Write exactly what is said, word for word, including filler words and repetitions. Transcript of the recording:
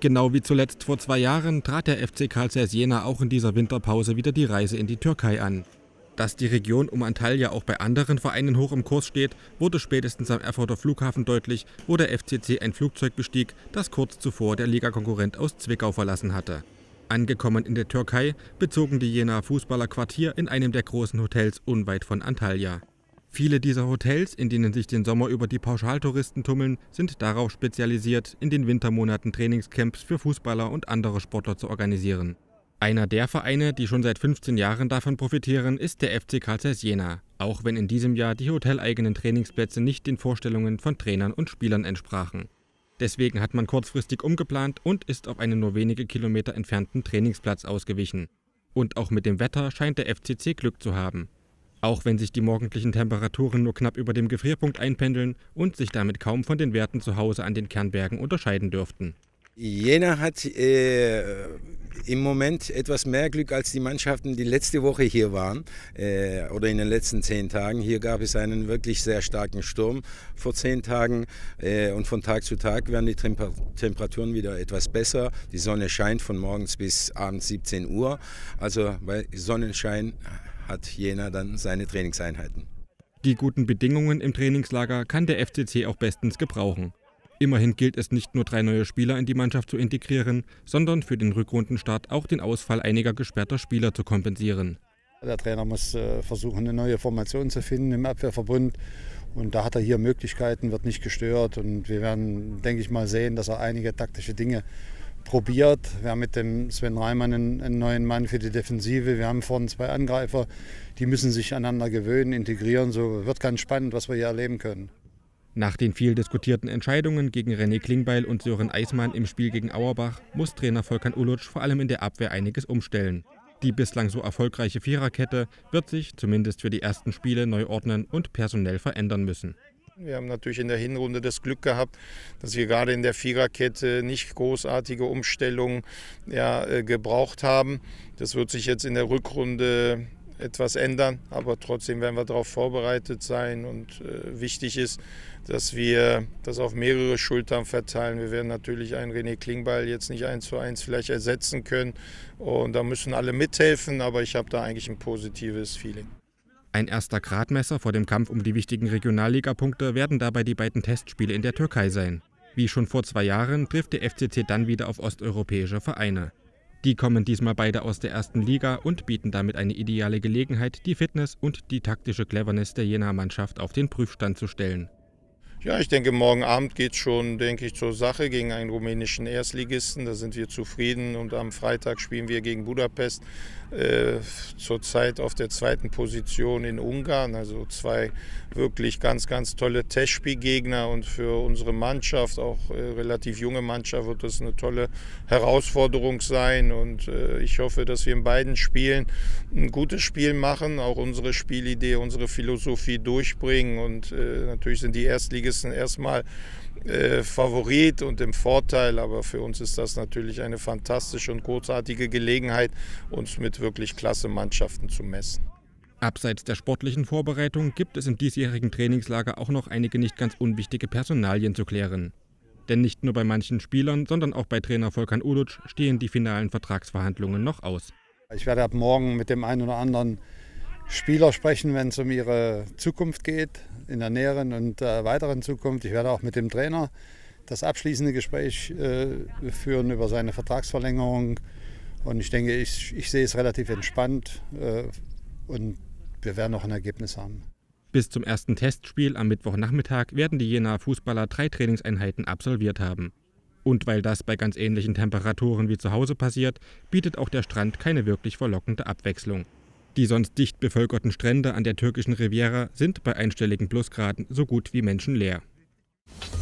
Genau wie zuletzt vor zwei Jahren trat der F C Carl Zeiss Jena auch in dieser Winterpause wieder die Reise in die Türkei an. Dass die Region um Antalya auch bei anderen Vereinen hoch im Kurs steht, wurde spätestens am Erfurter Flughafen deutlich, wo der F C C ein Flugzeug bestieg, das kurz zuvor der Ligakonkurrent aus Zwickau verlassen hatte. Angekommen in der Türkei bezogen die Jenaer Fußballer Quartier in einem der großen Hotels unweit von Antalya. Viele dieser Hotels, in denen sich den Sommer über die Pauschaltouristen tummeln, sind darauf spezialisiert, in den Wintermonaten Trainingscamps für Fußballer und andere Sportler zu organisieren. Einer der Vereine, die schon seit fünfzehn Jahren davon profitieren, ist der F C Carl Zeiss Jena, auch wenn in diesem Jahr die hoteleigenen Trainingsplätze nicht den Vorstellungen von Trainern und Spielern entsprachen. Deswegen hat man kurzfristig umgeplant und ist auf einen nur wenige Kilometer entfernten Trainingsplatz ausgewichen. Und auch mit dem Wetter scheint der F C C Glück zu haben. Auch wenn sich die morgendlichen Temperaturen nur knapp über dem Gefrierpunkt einpendeln und sich damit kaum von den Werten zu Hause an den Kernbergen unterscheiden dürften. Jena hat äh, im Moment etwas mehr Glück als die Mannschaften, die letzte Woche hier waren äh, oder in den letzten zehn Tagen. Hier gab es einen wirklich sehr starken Sturm vor zehn Tagen äh, und von Tag zu Tag werden die Temper Temperaturen wieder etwas besser. Die Sonne scheint von morgens bis abends siebzehn Uhr. Also bei Sonnenschein hat Jena dann seine Trainingseinheiten. Die guten Bedingungen im Trainingslager kann der F C C auch bestens gebrauchen. Immerhin gilt es nicht nur drei neue Spieler in die Mannschaft zu integrieren, sondern für den Rückrundenstart auch den Ausfall einiger gesperrter Spieler zu kompensieren. Der Trainer muss äh, versuchen, eine neue Formation zu finden im Abwehrverbund. Und da hat er hier Möglichkeiten, wird nicht gestört. Und wir werden, denke ich mal, sehen, dass er einige taktische Dinge probiert. Wir haben mit dem Sven Reimann einen, einen neuen Mann für die Defensive. Wir haben vorne zwei Angreifer, die müssen sich aneinander gewöhnen, integrieren. So wird ganz spannend, was wir hier erleben können. Nach den viel diskutierten Entscheidungen gegen René Klingbeil und Sören Eismann im Spiel gegen Auerbach muss Trainer Volkan Uluc vor allem in der Abwehr einiges umstellen. Die bislang so erfolgreiche Viererkette wird sich, zumindest für die ersten Spiele, neu ordnen und personell verändern müssen. Wir haben natürlich in der Hinrunde das Glück gehabt, dass wir gerade in der Viererkette nicht großartige Umstellungen ja, äh, gebraucht haben. Das wird sich jetzt in der Rückrunde etwas ändern, aber trotzdem werden wir darauf vorbereitet sein und äh, wichtig ist, dass wir das auf mehrere Schultern verteilen. Wir werden natürlich einen René Klingbeil jetzt nicht eins zu eins vielleicht ersetzen können und da müssen alle mithelfen, aber ich habe da eigentlich ein positives Feeling. Ein erster Gradmesser vor dem Kampf um die wichtigen Regionalligapunkte werden dabei die beiden Testspiele in der Türkei sein. Wie schon vor zwei Jahren trifft der F C C dann wieder auf osteuropäische Vereine. Die kommen diesmal beide aus der ersten Liga und bieten damit eine ideale Gelegenheit, die Fitness und die taktische Cleverness der Jenaer Mannschaft auf den Prüfstand zu stellen. Ja, ich denke, morgen Abend geht es schon, denke ich, zur Sache gegen einen rumänischen Erstligisten. Da sind wir zufrieden und am Freitag spielen wir gegen Budapest, äh, zurzeit auf der zweiten Position in Ungarn. Also zwei wirklich ganz, ganz tolle Testspielgegner und für unsere Mannschaft, auch äh, relativ junge Mannschaft, wird das eine tolle Herausforderung sein. Und äh, ich hoffe, dass wir in beiden Spielen ein gutes Spiel machen, auch unsere Spielidee, unsere Philosophie durchbringen. Und äh, natürlich sind die Erstligisten erstmal äh, Favorit und im Vorteil, aber für uns ist das natürlich eine fantastische und großartige Gelegenheit, uns mit wirklich klasse Mannschaften zu messen. Abseits der sportlichen Vorbereitung gibt es im diesjährigen Trainingslager auch noch einige nicht ganz unwichtige Personalien zu klären. Denn nicht nur bei manchen Spielern, sondern auch bei Trainer Volkan Uluc stehen die finalen Vertragsverhandlungen noch aus. Ich werde ab morgen mit dem einen oder anderen Spieler sprechen, wenn es um ihre Zukunft geht, in der näheren und äh, weiteren Zukunft. Ich werde auch mit dem Trainer das abschließende Gespräch äh, führen über seine Vertragsverlängerung. Und ich denke, ich, ich sehe es relativ entspannt äh, und wir werden noch ein Ergebnis haben. Bis zum ersten Testspiel am Mittwochnachmittag werden die Jenaer Fußballer drei Trainingseinheiten absolviert haben. Und weil das bei ganz ähnlichen Temperaturen wie zu Hause passiert, bietet auch der Strand keine wirklich verlockende Abwechslung. Die sonst dicht bevölkerten Strände an der türkischen Riviera sind bei einstelligen Plusgraden so gut wie menschenleer.